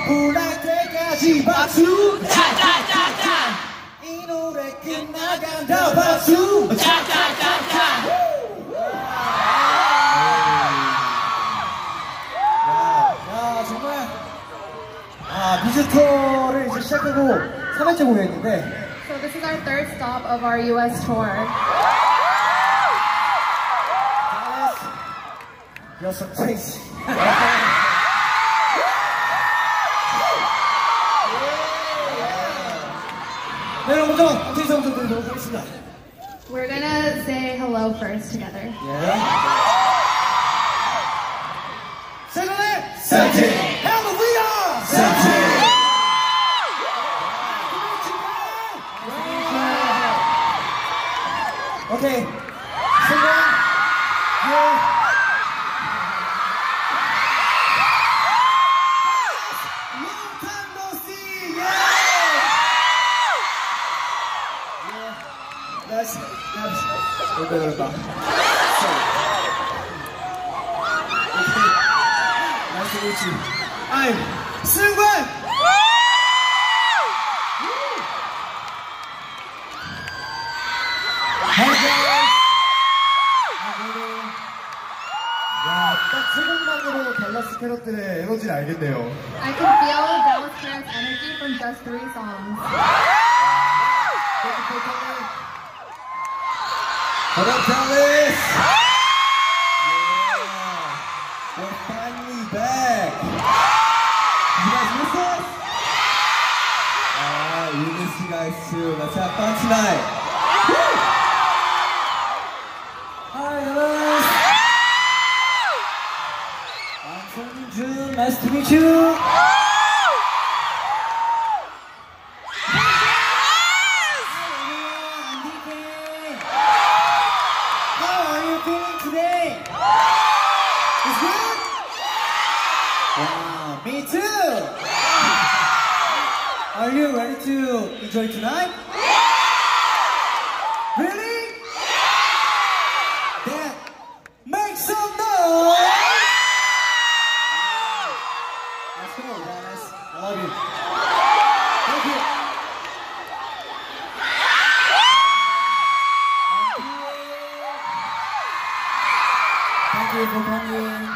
불날 때까지 박수 차차차차 이 노래 끝나간다 박수 차차차차 야 정말 뮤지컬을 이제 시작하고 3회째 공연했는데 So this is our third stop of our US tour. You're so crazy. 네, 여러분 좀 인사 좀 드리도록 하겠습니다. We're gonna say hello first together. 세븐의 세븐틴 할렐루야! 세븐틴! 오케이. 세븐 Long time no see! That's 그렇다. Nice to meet you. I'm 승관! Hi guys! 야, 딱 세 곡만으로 달라스 캐럿들의 에너지를 알겠네요. I can feel Dallas Parents' energy from just 3 songs. Thank you for coming. What up, Dallas? Yeah, we're finally back. You guys miss us? We miss you guys too. Let's have fun tonight. Hi, hello. I'm Sonjun. Nice to meet you. Wow, me too! Are you ready to enjoy tonight? Really? Then make some noise! Let's go guys, I love you. Thank you. Thank you for coming.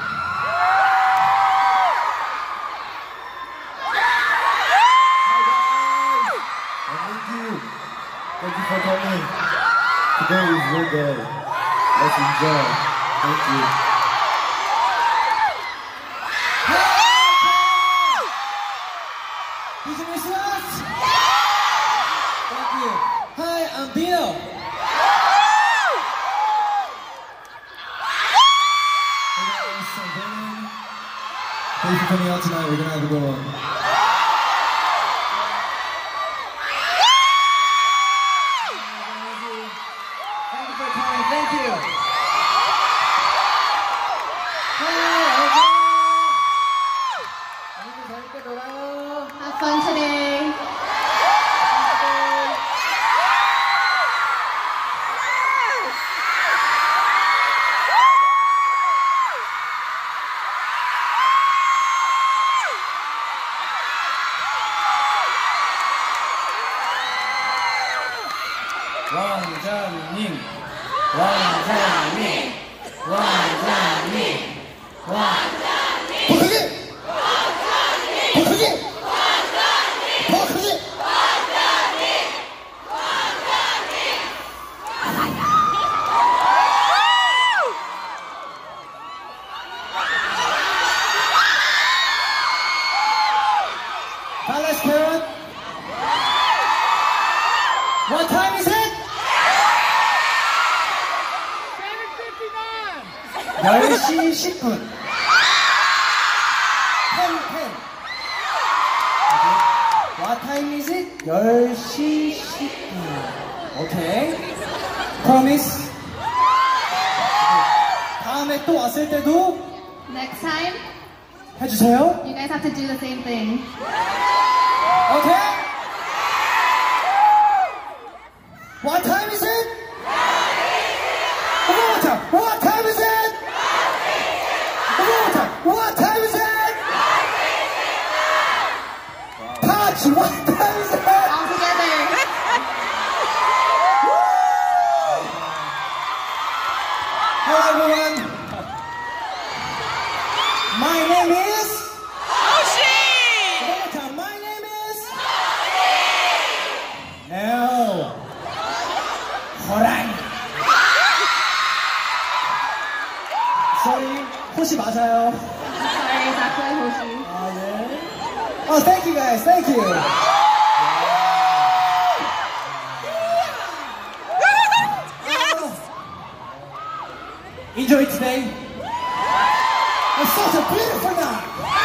Thank you for coming. Today is your day. Let's enjoy. Thank you. Did you miss us? Thank you. Hi, I'm Dino. Thank you for coming out tonight. We're gonna have a good one. Thank you. Have fun today. 왕자님, 왕자님, 왕자님, 왕자님. 더 크게! 더 크게! 더 크게! Dallas Carrot. What time is it? 10시 10분. 10. What time is it? 10시 10분. Okay. Promise. 다음에 또 왔을 때도 Next time, 해주세요. you guys have to do the same thing. Okay? What time is it? One more time. What time is it? One more time. What time is it? She won times All together. Hello everyone. My name is Hoshi! one more time. My name is No. 호랑이. Sorry. 호시 맞아요. Sorry, it's actually Hoshi. 아 예. Oh, thank you guys. Thank you. Enjoy today. It's such a beautiful night.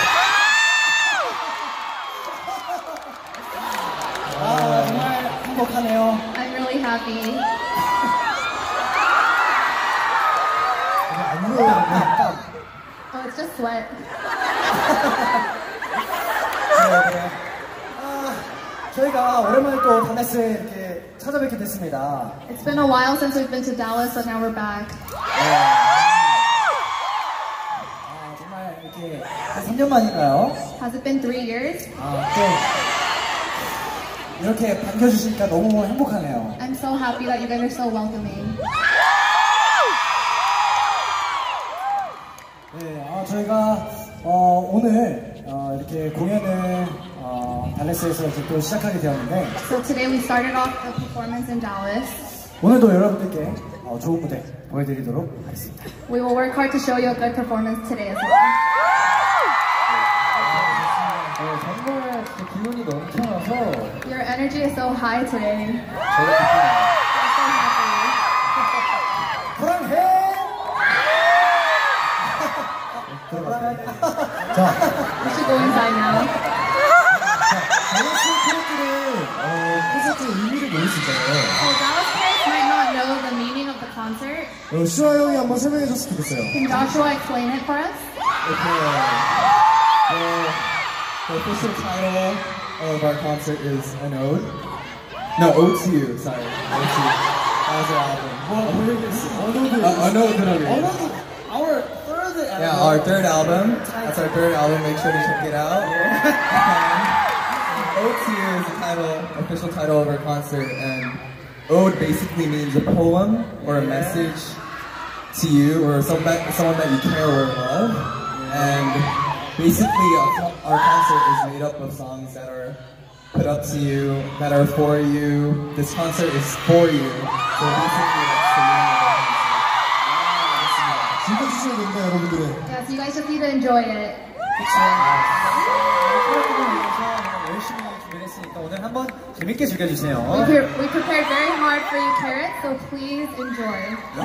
아 정말 행복하네요. I'm really happy. 안 물어요. Oh, it's just sweat. 저희가 오랜만에 또 달라스에 이렇게 찾아뵙게 됐습니다. It's been a while since we've been to Dallas, so now we're back. 정말 이렇게 한 3년 만인가요? Has it been 3 years? 또 이렇게 반겨주시니까 너무 행복하네요. I'm so happy that you guys are so welcoming. 네, 저희가 오늘 이렇게 공연을 달라스에서 이제 또 시작하게 되었는데 So today we started off the performance in Dallas. 오늘도 여러분들께 좋은 무대 보여드리도록 하겠습니다. We will work hard to show you a good performance today as well. 정말 진짜 기운이 넘쳐나서 Your energy is so high today. 저도 기쁘네요. I'm so happy. 호랑해! 자, We should go inside now. 달라스 캐럿들은 콘서트의 의미를 모를 수 있잖아요. So Dallas kids might not know the meaning of the concert. 슈아 형이 한번 설명해 줬으면 좋겠어요. Can Joshua explain it for us? The official title of our concert is An Ode. No, Ode to You, sorry. Ode to You. That was our album. An Ode to You. Our third album. Yeah, our third album. That's our third album. Make sure to check it out. Ode to You is the title, official title of our concert, and Ode basically means a poem or a message to you or someone that you care or love. And basically, our concert is made up of songs that are put up to you, that are for you. This concert is for you. So basically, that's the meaning of our concert. 즐겨주셔야 됩니다, 여러분들은. Yes, you guys just need to enjoy it. 열심히 준비를 했으니까 오늘 한번 재밌게 즐겨주세요. We prepared very hard for you, Carrot, so please enjoy.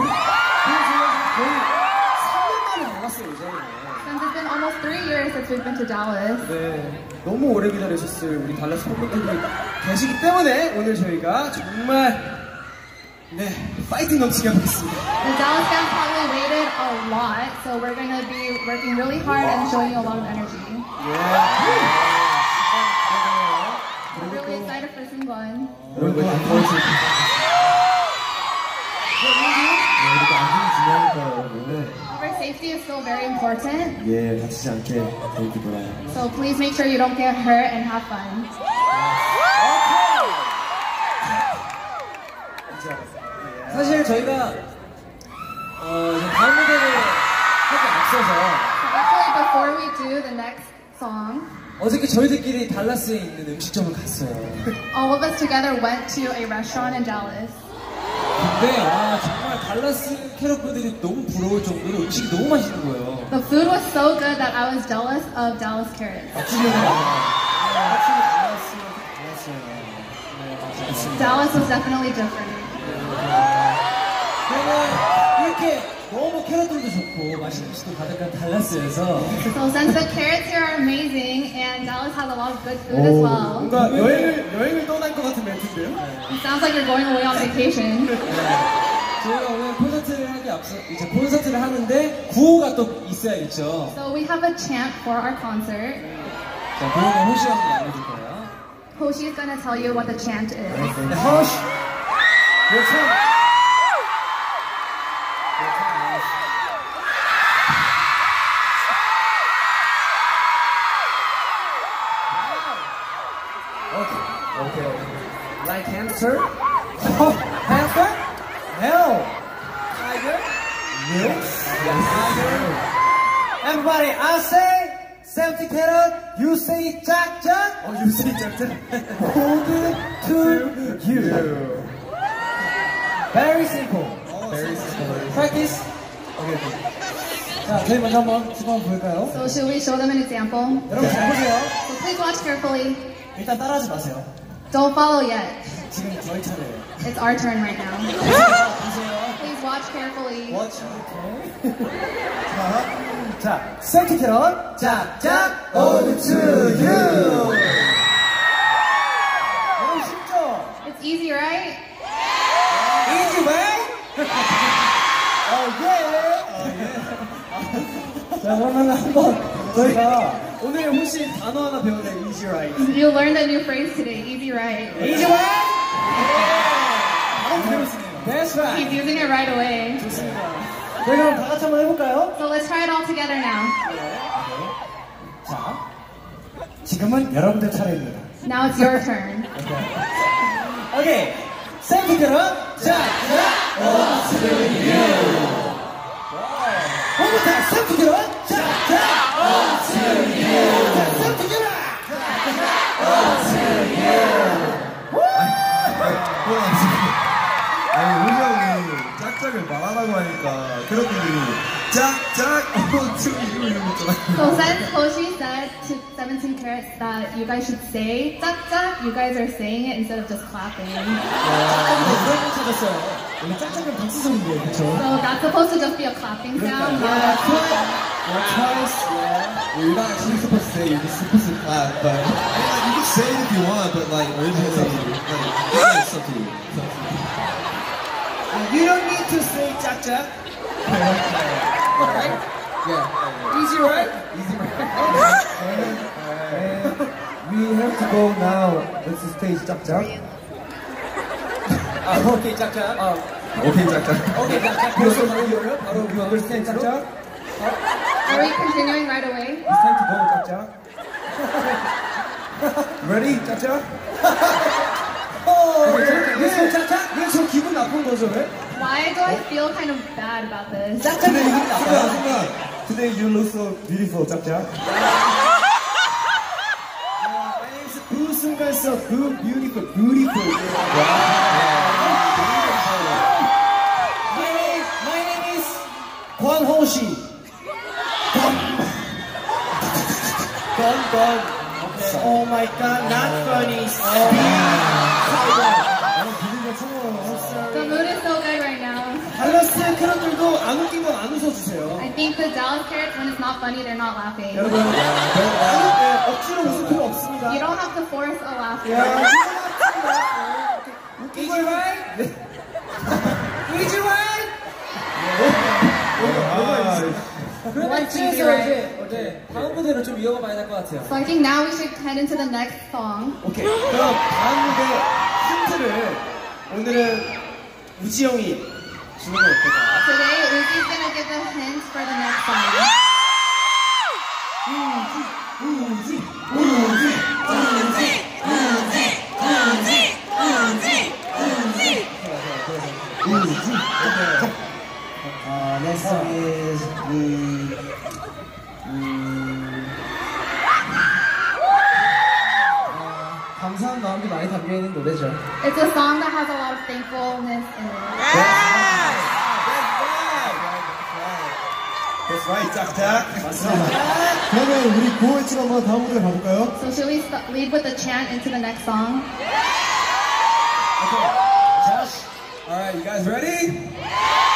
거의 3년 만에 나갔어요, 이제는. Since it's been almost 3 years since we've been to Dallas. 네, 너무 오래 기다리셨어요. 우리 달라스 팬분들이 계시기 때문에 오늘 저희가 정말 파이팅 넘치게 해보겠습니다. The Dallas fans probably waited a lot, so we're going to be working really hard and showing you a lot of energy. We're really excited for Singwon. 여러분, 이렇게 안전이 중요하니까요, 여러분. Our safety is still very important, 예, 다치지 않게 재밌게 놀아요. so please make sure you don't get hurt and have fun. 사실 저희가 다음 무대를 하기 앞서서 Actually, before we do the next song, 어저께 저희들끼리 달라스에 있는 음식점을 갔어요. all of us together went to a restaurant in Dallas. 근데 정말 달라스 캐럿분들이 너무 부러울 정도로 음식이 너무 맛있는 거예요. The food was so good that I was jealous of Dallas Carrots. Dallas was definitely different. 이렇게 너무 캐럿들도 좋고 맛있는 음식도 가득한 달라스에서 So since the carrots here are amazing and Dallas has a lot of good food as well, 뭔가 여행을 떠날 것 같은 멘트인데요? it sounds like you're going away on vacation. 저희가 오늘 콘서트를 하기 앞서 이제 콘서트를 하는데 구호가 또 있어야겠죠. So we have a chant for our concert. 자, 구호는 호시 형이 알려줄 거예요. Hoshi is going to tell you what the chant is. 네, 호시! 그렇죠. Okay. Like hamster? Hamster? No. Tiger? Yes. Everybody, I say 70 carrot, you say jack jack. Oh, you say jack jack. Hold it to you. Very simple. Very simple. Practice. Okay. 자, 저희 먼저 한번 시범 볼까요? So should we show them an example? 여러분 잘 보세요. So please watch carefully. 일단 따라하지 마세요. Don't follow yet. 지금 저희 차례예요. It's our turn right now. 보세요. Please watch carefully. Watch. 자, 70 캐럿, 짝짝, over to you. 너무 쉽죠? It's easy, right? Easy way? 자, 그러면 한번 저희가 오늘 혹시 단어 하나 배우네, easy right. You learned a new phrase today. Easy, right? Easy way? 바로 배웠습니다. That's He's right. using it right away. 좋습니다. 저희 그럼 다 같이 한번 해볼까요? So let's try it all together now. 자, 지금은 여러분들 차례입니다. Now it's your turn. 오케이. 세븐 캐럿, 짝짝, over to you. One more time, 세븐 캐럿, 짝짝, over to you. 세븐 캐럿, over to you. 아니, 우리 형이 짝짝을 말하라고 하니까 그런 분들이 짝짝 어투 이러고 있잖아요. So since Hoshi said to 17 carats that you guys should say 짝짝, you guys are saying it instead of just clapping. 그런 거 찾았어요. 원래 짝짝은 박수 소리인데요, 그쵸? So that's supposed to just be a clapping sound, not a Twice, yeah. You're not actually supposed to say, you're just supposed to clap, but I mean, like, you can say it if you want, but like, originally, it's up to you. Like, it's up to you. It's up to you. You don't need to say 짝짝. Alright? Yeah. Easy, right? Easy, right? We have to go now. Let's stage 짝짝. 오케이, 짝짝. 오케이, 짝짝. 오케이, 짝짝. 벌써 바로 이어요? 바로 you understand 짝짝? Are we continuing right away? It's time to go 짝짝. Ready? 짝짝? 왜 짝짝? 왜 저 기분 나쁜 거죠, 왜? Why do I feel kind of bad about this? 짝짝이 기분 나빠요. 순간. Today you look so beautiful 짝짝. My name is Boo Sungan, so Boo, beautiful, beautiful. My name is Kwon Ho Shi. Gon. Oh my god, not funny. The mood is so good right now. 달라스 캐럿들도 안 웃긴 건 안 웃어주세요. I think the Dallas carrots, when it's not funny, they're not laughing. 여러분, 억지로 웃을 필요 없습니다. You don't have to force a laughter. Easy right? Easy right? 그러면 Easy right? 이제 다음 무대로 좀 이어가 봐야 될 것 같아요. So I think now we should head into the next song. 오케이. 그럼 다음 무대 힌트를 오늘은 우지 형이 주는 거 어떨까요? Today, Uzi's gonna give a hint for the next song. Next song is 감사한 마음이 많이 담겨 있는 노래죠. It's a song that has a lot of thankfulness in it. That's right, 짝짝. 맞습니다. 그러면 우리 구호외치고 한번 다음 무대 가볼까요? So should we lead with a chant into the next song? Josh. Alright, you guys ready?